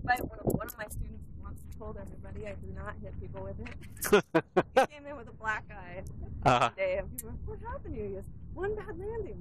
One of my students once told everybody I do not hit people with it. He came in with a black eye one day, and people were, what happened to you? He goes, one bad landing.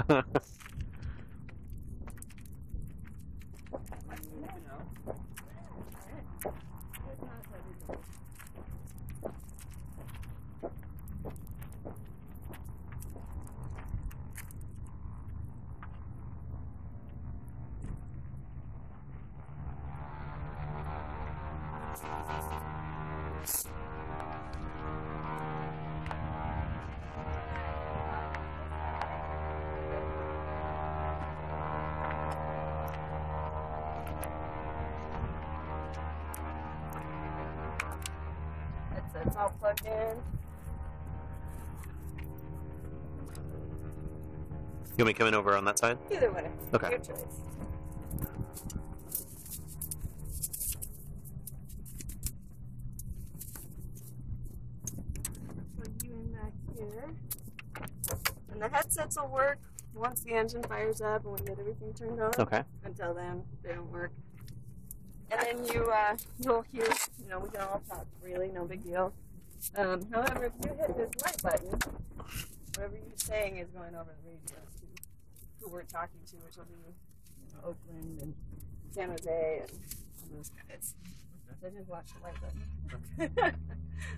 It's all plugged in. You want me coming over on that side? Either way. Okay. Your choice. Plug you in back here. And the headsets will work once the engine fires up and we get everything turned on. Okay. Until then, they don't work. And then you'll hear, we can all talk freely, no big deal. However, if you hit this right button, whatever you're saying is going over the radio to who we're talking to, which will be Oakland and San Jose and all those guys. So just watch the right button.